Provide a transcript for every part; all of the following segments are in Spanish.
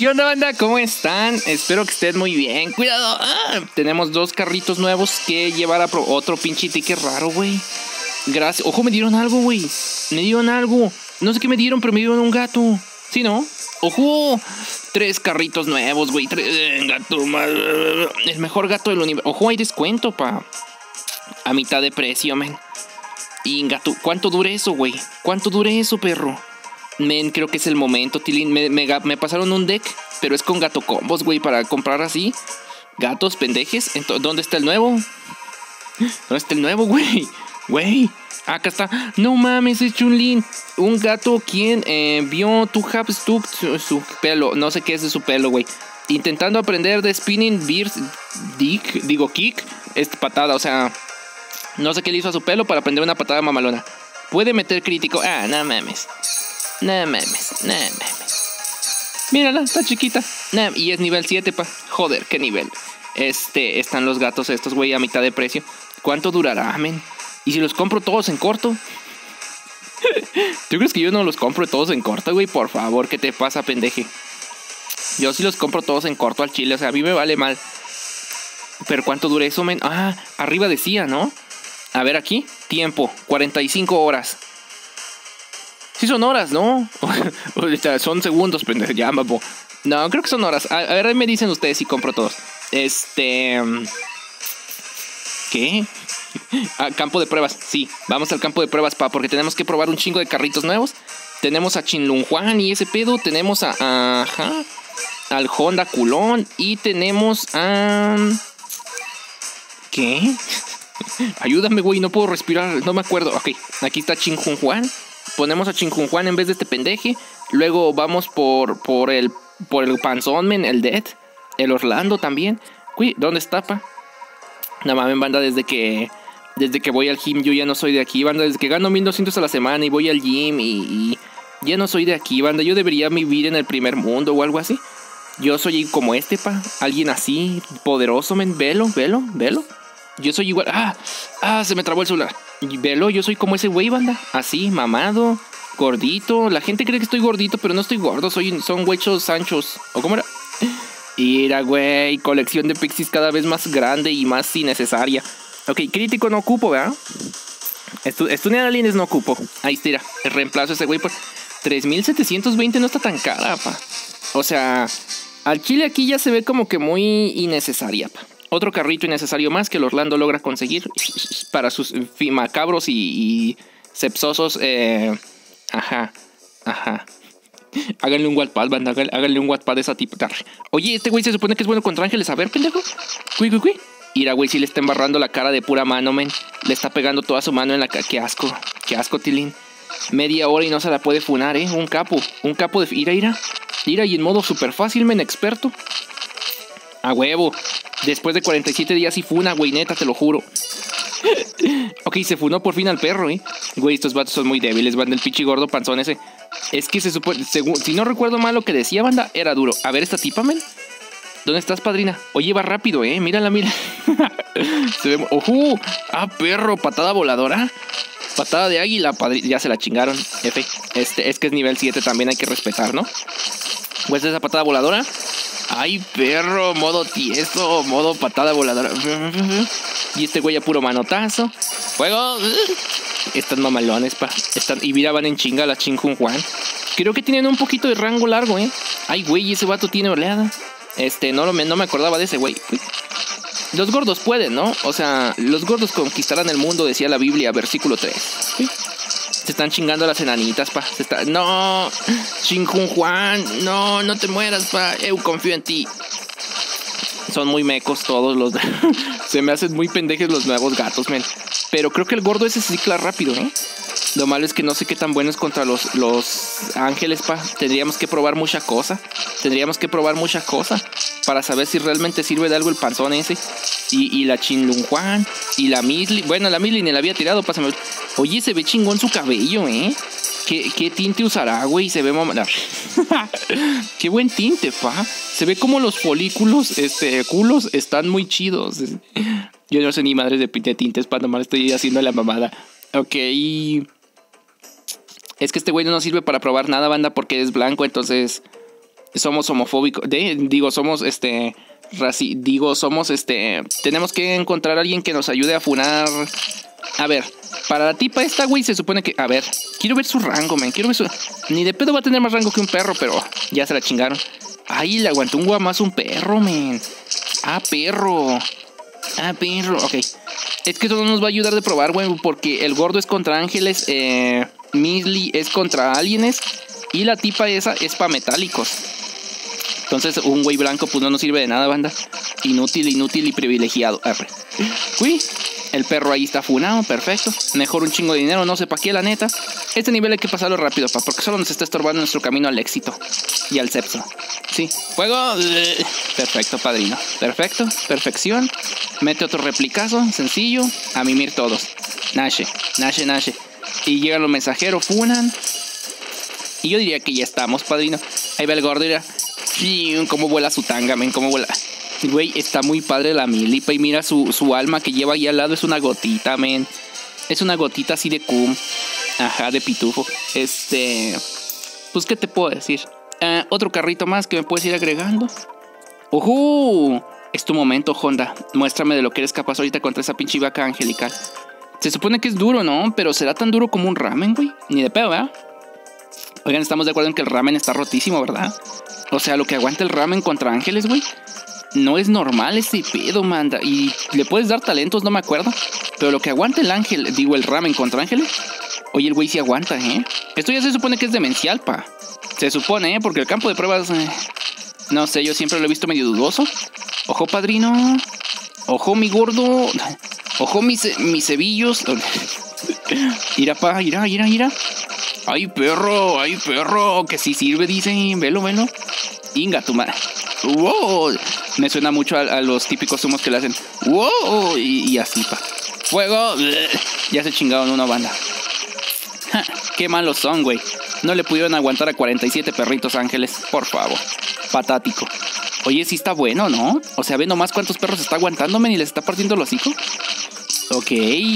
¿Qué onda, banda? ¿Cómo están? Espero que estén muy bien. ¡Cuidado! Tenemos dos carritos nuevos que llevar a otro pinche ticket raro, güey. Gracias. Ojo, me dieron algo, güey. Me dieron algo. No sé qué me dieron, pero me dieron un gato. ¿Sí, no? ¡Ojo! 3 carritos nuevos, güey. Gato más. El mejor gato del universo. Ojo, hay descuento, pa. A mitad de precio, men. Y gato. ¿Cuánto dure eso, güey? ¿Cuánto dure eso, perro? Men, creo que es el momento, Tilín. Me pasaron un deck, pero es con gato combos, güey, para comprar así. Gatos pendejes. ¿Dónde está el nuevo? ¿Dónde está el nuevo, güey? Güey. Acá está. No mames, es Chun-Li. Un gato quien vio tu Hapstuck su pelo. No sé qué es de su pelo, güey. Intentando aprender de Spinning Beers Kick. Es patada, o sea. No sé qué le hizo a su pelo para aprender una patada mamalona. Puede meter crítico. Ah, no mames. No mames. Mírala, está chiquita. Y es nivel 7, pa. Joder, qué nivel. Están los gatos estos, güey, a mitad de precio. ¿Cuánto durará, men? ¿Y si los compro todos en corto? ¿Tú crees que yo no los compro todos en corto, güey? Por favor, ¿qué te pasa, pendeje? Yo sí los compro todos en corto al chile. O sea, a mí me vale mal. Pero ¿cuánto dura eso, men? Ah, arriba decía, ¿no? A ver aquí. Tiempo, 45 horas. Sí son horas, ¿no? Son segundos, pendejo. Ya, babo. No, creo que son horas. A ver, ahí me dicen ustedes si compro todos. ¿Qué? Campo de pruebas. Sí, vamos al campo de pruebas, pa, porque tenemos que probar un chingo de carritos nuevos. Tenemos a Chinlunjuan y ese pedo. Tenemos al Honda Culón. Y tenemos a... ¿Qué? Ayúdame, güey, no puedo respirar. No me acuerdo. Ok, aquí está Chinlunjuan. Ponemos a Chinlunjuan en vez de este pendeje. Luego vamos por el panzón, men, el Dead. El Orlando también. Uy, ¿dónde está, pa? No mames, banda, desde que voy al gym yo ya no soy de aquí, banda. Desde que gano 1200 a la semana y voy al gym y ya no soy de aquí, banda. Yo debería vivir en el primer mundo o algo así. Yo soy como pa. Alguien así, poderoso, men. Velo. Yo soy igual. Se me trabó el celular. Velo, yo soy como ese güey, banda. Así, mamado, gordito. La gente cree que estoy gordito, pero no estoy gordo. Son huechos anchos. ¿O cómo era? Mira, güey, colección de pixies cada vez más grande y más innecesaria. Ok, crítico no ocupo, ¿verdad? Estudiar aliens no ocupo. Ahí está, el reemplazo ese güey por 3720 no está tan cara, pa. O sea, al chile aquí ya se ve como que muy innecesaria, pa. Otro carrito innecesario más que el Orlando logra conseguir para sus macabros y sepsosos. Ajá. Háganle un Wattpad, banda. Háganle un Wattpad a esa tipa. Oye, este güey se supone que es bueno contra ángeles. A ver, pendejo. Cuy. Mira, güey, si le está embarrando la cara de pura mano, men. Le está pegando toda su mano en la cara. Qué asco, Tilín. Media hora y no se la puede funar, Un capo de... Ira, y en modo súper fácil, men, experto. A huevo. Después de 47 días y funa, güey, neta, te lo juro. Ok, se funó por fin al perro, Güey, estos vatos son muy débiles, banda. El pinche gordo panzón ese. Es que se supone, si no recuerdo mal lo que decía, banda, era duro. A ver esta tipa, men. ¿Dónde estás, padrina? Oye, va rápido, mírala. Se ve... ¡Ojo! Perro, patada voladora. Patada de águila, padrina. Ya se la chingaron. F. Es que es nivel 7 también, hay que respetar, ¿no? ¿Cuál es esa patada voladora? Ay, perro, modo tieso, modo patada voladora. Y este güey a puro manotazo. ¡Fuego! Están mamalones, pa. Y mira, van en chinga la Chinlunjuan. Creo que tienen un poquito de rango largo, Ay, güey, ese vato tiene oleada. No me acordaba de ese güey. Los gordos pueden, ¿no? O sea, los gordos conquistarán el mundo, decía la Biblia, versículo 3. ¿Sí? Se están chingando las enanitas, pa. No, Chinlunjuan, no te mueras, pa. Confío en ti. Son muy mecos todos los... Se me hacen muy pendejes los nuevos gatos, men. Pero creo que el gordo ese se cicla rápido, Lo malo es que no sé qué tan bueno es contra los ángeles, pa. Tendríamos que probar mucha cosa. Para saber si realmente sirve de algo el panzón ese. Y la Chinlunjuan. Y la Misli. Bueno, la Misli ni la había tirado, pásame. Oye, se ve chingón su cabello, ¿Qué tinte usará, güey? Se ve Qué buen tinte, pa. Se ve como los folículos, culos están muy chidos. Yo no sé ni madres de tintes, pa. Nomás estoy haciendo la mamada. Ok. Es que este güey no nos sirve para probar nada, banda, porque es blanco, entonces somos homofóbicos. Tenemos que encontrar a alguien que nos ayude a funar. A ver, para la tipa esta, güey, se supone que... A ver, quiero ver su rango, man. Ni de pedo va a tener más rango que un perro, pero ya se la chingaron. Ay, le aguantó un guamazo un perro, man. Ah, perro. Ok. Es que eso no nos va a ayudar de probar, güey, porque el gordo es contra ángeles, Misli es contra aliens y la tipa esa es para metálicos. Entonces un güey blanco pues no nos sirve de nada, banda. Inútil y privilegiado. Uy, el perro ahí está funado, perfecto. Mejor un chingo de dinero, no sé pa' qué, la neta. Este nivel hay que pasarlo rápido, porque solo nos está estorbando nuestro camino al éxito y al sexo. Sí, fuego. Perfecto, padrino. Perfecto, perfección. Mete otro replicazo, sencillo. A mimir todos. Nashe. Y llegan los mensajeros, funan. Y yo diría que ya estamos, padrino. Ahí va el gordo, mira. Cómo vuela su tanga, men, cómo vuela. Güey, está muy padre la milipa. Y mira su alma que lleva ahí al lado. Es una gotita, men. Es una gotita así de cum. Ajá, de pitufo. Pues, ¿qué te puedo decir? Otro carrito más que me puedes ir agregando. ¡Ojo! Es tu momento, Honda. Muéstrame de lo que eres capaz ahorita contra esa pinche vaca angelical. Se supone que es duro, ¿no? Pero ¿será tan duro como un ramen, güey? Ni de pedo, ¿verdad? Oigan, estamos de acuerdo en que el ramen está rotísimo, ¿verdad? O sea, lo que aguanta el ramen contra ángeles, güey. No es normal ese pedo, manda. Y le puedes dar talentos, no me acuerdo. Pero lo que aguanta el ramen contra ángeles. Oye, el güey sí aguanta, ¿eh? Esto ya se supone que es demencial, pa. Se supone, ¿eh? Porque el campo de pruebas... no sé, yo siempre lo he visto medio dudoso. Ojo, padrino. Ojo, mi gordo. Ojo, mis cebillos. Ira, pa, ira. Ay, perro. Que sí sirve, dicen. Velo. Inga, tu madre. Wow. Me suena mucho a los típicos humos que le hacen. Wow. Y así, pa. Fuego. Ya se chingaron una banda. Ja, qué malos son, güey. No le pudieron aguantar a 47 perritos ángeles. Por favor. Patático. Oye, sí está bueno, ¿no? O sea, ve nomás cuántos perros está aguantándome y les está partiendo el hocico. Ok.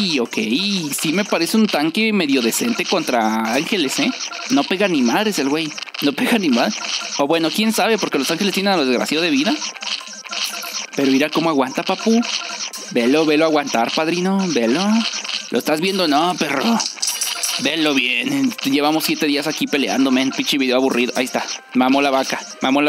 Sí me parece un tanque medio decente contra ángeles, ¿eh? No pega ni madres el güey. No pega ni madres. O bueno, quién sabe, porque los ángeles tienen a los desgraciados de vida. Pero mira cómo aguanta, papu. Velo aguantar, padrino. Velo. ¿Lo estás viendo? No, perro. Velo bien. Llevamos 7 días aquí peleando, men. Pinche video aburrido. Ahí está. Mamó la vaca.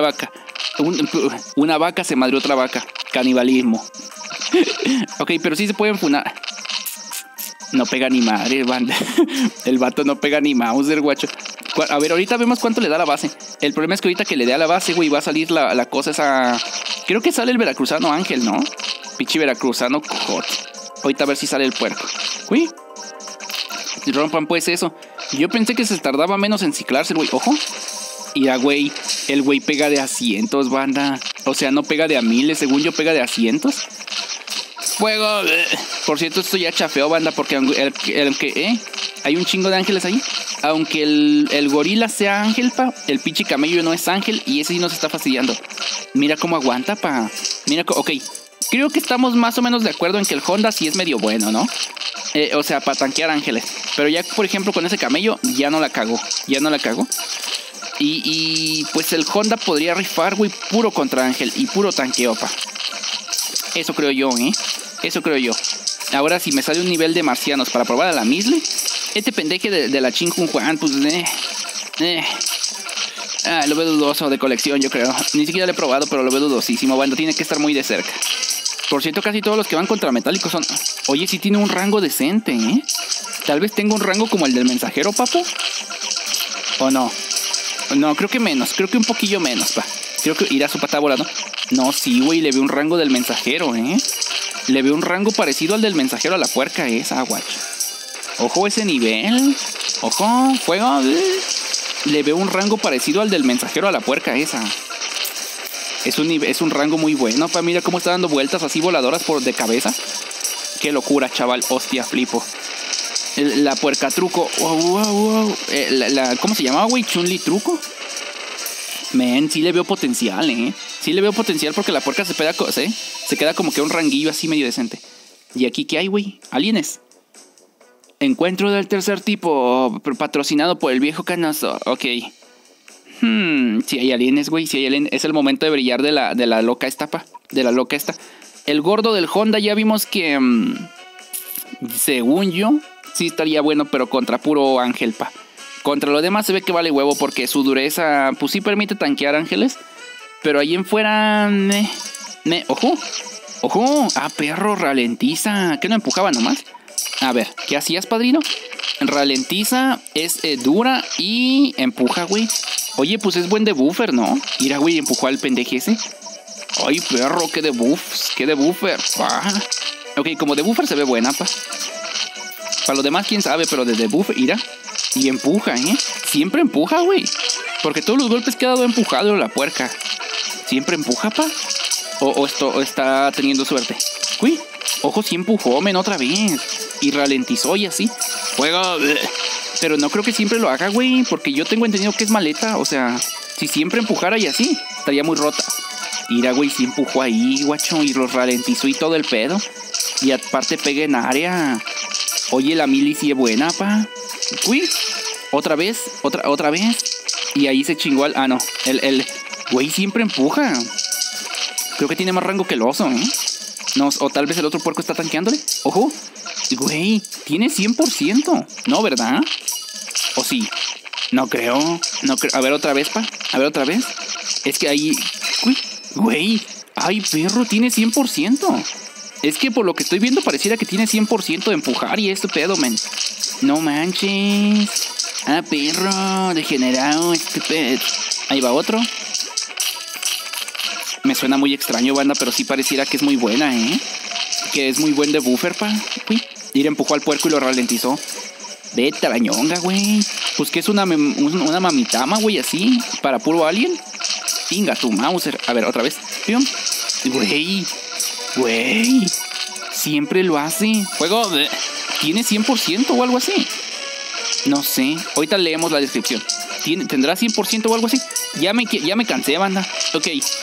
Una vaca se madrió otra vaca. Canibalismo. Ok, pero sí se pueden funar. No pega ni madre, banda. El vato no pega ni Mauser, guacho. A ver, ahorita vemos cuánto le da la base. El problema es que ahorita que le dé a la base, güey, va a salir la cosa esa... Creo que sale el veracruzano Ángel, ¿no? Pinche veracruzano hot. Ahorita a ver si sale el puerco. Uy. Rompan pues eso. Yo pensé que se tardaba menos en ciclarse, güey. Ojo. Mira, güey. El güey pega de a cientos, banda. O sea, no pega de a miles. Según yo, pega de a cientos. Fuego. Por cierto, esto ya chafeó, banda. Porque hay un chingo de ángeles ahí. Aunque el gorila sea ángel, pa. El pinche camello no es ángel. Y ese sí nos está fastidiando. Mira cómo aguanta, pa. Ok. Creo que estamos más o menos de acuerdo en que el Honda sí es medio bueno, ¿no? O sea, para tanquear ángeles. Pero ya, por ejemplo, con ese camello ya no la cagó. Y pues el Honda podría rifar, güey, puro contra ángel y puro tanqueo, pa. Eso creo yo, ¿eh? Eso creo yo. Ahora, si me sale un nivel de marcianos para probar a la Misle, este pendeje de la Chin Kun Juan, pues... lo veo dudoso de colección, yo creo. Ni siquiera lo he probado, pero lo veo dudosísimo. Bueno, tiene que estar muy de cerca. Por cierto, casi todos los que van contra metálicos son... Oye, sí tiene un rango decente, ¿eh? Tal vez tenga un rango como el del mensajero, papu. ¿O no? No, creo que menos. Creo que un poquillo menos, pa. Creo que irá su pata volando. No, sí, güey, le veo un rango del mensajero, ¿eh? Le veo un rango parecido al del mensajero a la puerca esa, guacho. Ojo ese nivel. Ojo, fuego. Le veo un rango parecido al del mensajero a la puerca esa. Es un rango muy bueno, pa. Mira cómo está dando vueltas así voladoras de cabeza. Qué locura, chaval. Hostia, flipo. La puerca truco. Wow. ¿Cómo se llamaba, güey? ¿Chun-Li truco? Men, sí le veo potencial, ¿eh? Sí le veo potencial porque la puerca se queda como que un ranguillo así medio decente. ¿Y aquí qué hay, güey? Alienes. Encuentro del tercer tipo, patrocinado por el viejo canoso. Ok. Si hay aliens, güey. Si hay aliens. Es el momento de brillar de la loca esta, pa. De la loca esta. El gordo del Honda ya vimos que... según yo, sí estaría bueno, pero contra puro ángel, pa. Contra lo demás se ve que vale huevo porque su dureza, pues sí permite tanquear ángeles. Pero ahí en fuera... Ojo. Ojo. Ah, perro, ralentiza. ¿Qué no empujaba nomás? A ver, ¿qué hacías, padrino? Ralentiza, es dura y empuja, güey. Oye, pues es buen debuffer, ¿no? Mira, güey, empujó al pendeje ese. Ay, perro, qué debuffer, pa. Ok, como debuffer se ve buena, pa. Para lo demás, quién sabe, pero de debuffer, mira. Y empuja, Siempre empuja, güey. Porque todos los golpes que ha dado ha empujado la puerca. Siempre empuja, pa. O está teniendo suerte. Uy, ojo, sí empujó, men, otra vez. Y ralentizó y así. Juego. Pero no creo que siempre lo haga, güey. Porque yo tengo entendido que es maleta. O sea, si siempre empujara y así, estaría muy rota. Mira, güey, sí empujó ahí, guacho. Y los ralentizó y todo el pedo. Y aparte pega en área. Oye, la mili sí es buena, pa. Uy, otra vez. Otra vez. Y ahí se chingó al... Ah, no. El güey siempre empuja. Creo que tiene más rango que el oso, No, o tal vez el otro puerco está tanqueándole. Ojo. Güey, tiene 100%. No, ¿verdad? ¿O sí? No creo. A ver otra vez, pa. A ver otra vez. Es que ahí... Uy, güey. Ay, perro, tiene 100%. Es que por lo que estoy viendo pareciera que tiene 100% de empujar y este pedo, men. No manches. Ah, perro, degenerado este pedo. Ahí va otro. Me suena muy extraño, banda, pero sí pareciera que es muy buena, Que es muy buen debuffer, pa. Uy, ir empujó al puerco y lo ralentizó. Vete a la ñonga, güey. Pues que es una mamitama, güey, así. Para puro alien. Pinga tu Mauser. A ver, otra vez. Güey. Siempre lo hace. Juego. ¿Tiene 100% o algo así? No sé. Ahorita leemos la descripción. ¿Tendrá 100% o algo así? Ya me cansé, banda. Ok.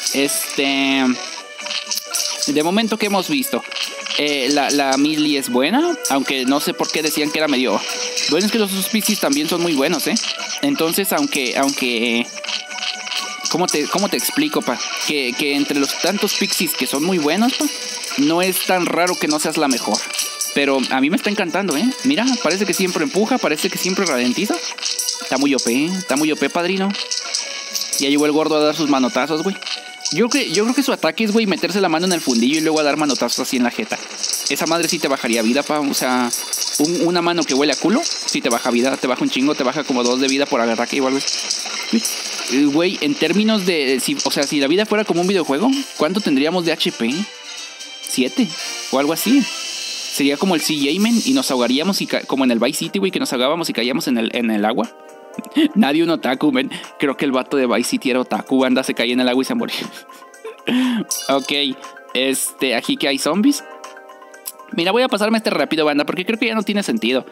De momento que hemos visto. La mili es buena. Aunque no sé por qué decían que era medio... Bueno, es que los auspicios también son muy buenos, Entonces, aunque... ¿Cómo te explico, pa? Que entre los tantos pixies que son muy buenos, pa, no es tan raro que no seas la mejor. Pero a mí me está encantando, Mira, parece que siempre empuja, parece que siempre ralentiza. Está muy OP, padrino. Ya llegó el gordo a dar sus manotazos, güey. Yo creo que su ataque es, güey, meterse la mano en el fundillo y luego a dar manotazos así en la jeta. Esa madre sí te bajaría vida, pa. O sea, una mano que huele a culo, sí te baja vida, te baja un chingo, te baja como 2 de vida por agarrar que igual, güey. Güey, en términos de... si la vida fuera como un videojuego, ¿cuánto tendríamos de HP? 7 o algo así. Sería como el CJ-Man y nos ahogaríamos como en el Vice City, güey, que nos ahogábamos y caíamos en el agua. Nadie un otaku, man. Creo que el vato de Vice City era otaku, banda, se caía en el agua y se moría. Ok, aquí que hay zombies. Mira, voy a pasarme rápido, banda, porque creo que ya no tiene sentido.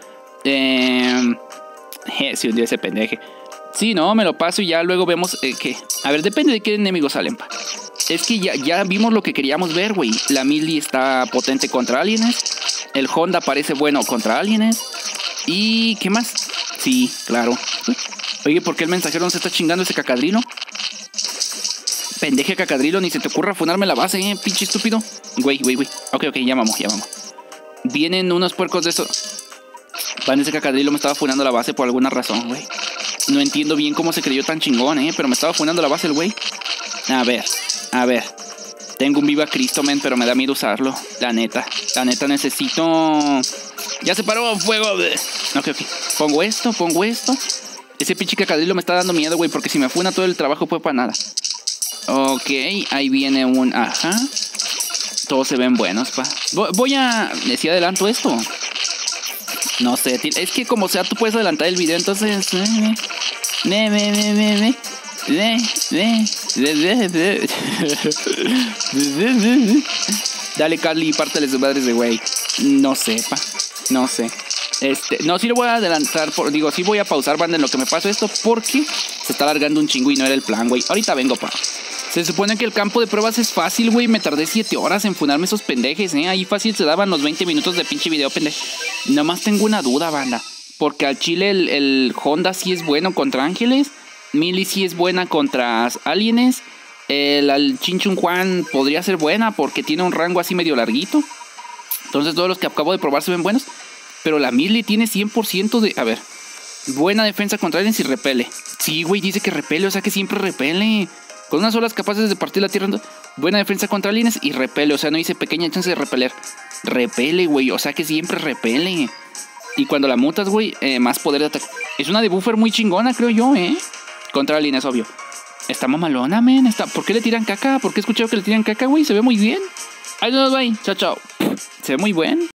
Se hundió ese pendeje. Sí, no, me lo paso y ya luego vemos que... A ver, depende de qué enemigos salen, pa. Es que ya vimos lo que queríamos ver, güey. La mili está potente contra aliens. El Honda parece bueno contra aliens. ¿Y qué más? Sí, claro. Oye, ¿por qué el mensajero no se está chingando ese cacadrilo? Pendeje cacadrilo, ni se te ocurra funarme la base, pinche estúpido. Güey. Ok, ya vamos. Vienen unos puercos de esos. Ese cacadrilo me estaba funando la base por alguna razón, güey. No entiendo bien cómo se creyó tan chingón, pero me estaba funando la base el güey. A ver. Tengo un Viva Cristo, men, pero me da miedo usarlo. La neta necesito... Ya se paró, fuego. Ok. Pongo esto. Ese pinche cacadrilo me está dando miedo, güey, porque si me funa todo el trabajo fue para nada. Ok, ahí viene un... Ajá. Todos se ven buenos, pa. Voy a... ¿Si adelanto esto? No sé, es que como sea tú puedes adelantar el video, entonces... Dale, Carly, pártale sus madres de güey. No sé, pa. No sé. No, sí lo voy a adelantar. Sí voy a pausar, banda, en lo que me pasó esto, porque se está alargando un chingo y no era el plan, güey. Ahorita vengo, pa. Se supone que el campo de pruebas es fácil, güey. Me tardé 7 horas en funarme esos pendejes, Ahí fácil se daban los 20 minutos de pinche video, pendeje. Nomás tengo una duda, banda. Porque al chile el Honda sí es bueno contra ángeles. Millie sí es buena contra alienes. El Chin Chun Juan podría ser buena porque tiene un rango así medio larguito. Entonces todos los que acabo de probar se ven buenos. Pero la Millie tiene 100% de... A ver. Buena defensa contra aliens y repele. Sí, güey, dice que repele, o sea que siempre repele. Con unas olas capaces de partir la tierra. Buena defensa contra aliens y repele. O sea, no dice pequeña chance de repeler. Repele, güey, o sea que siempre repele. Y cuando la mutas, güey, más poder de ataque. Es una debuffer muy chingona, creo yo, contra aliens, obvio. Está mamalona, men. ¿Por qué le tiran caca? ¿Por qué he escuchado que le tiran caca, güey? Se ve muy bien. Ahí nos va. Chao, chao. Se ve muy bien.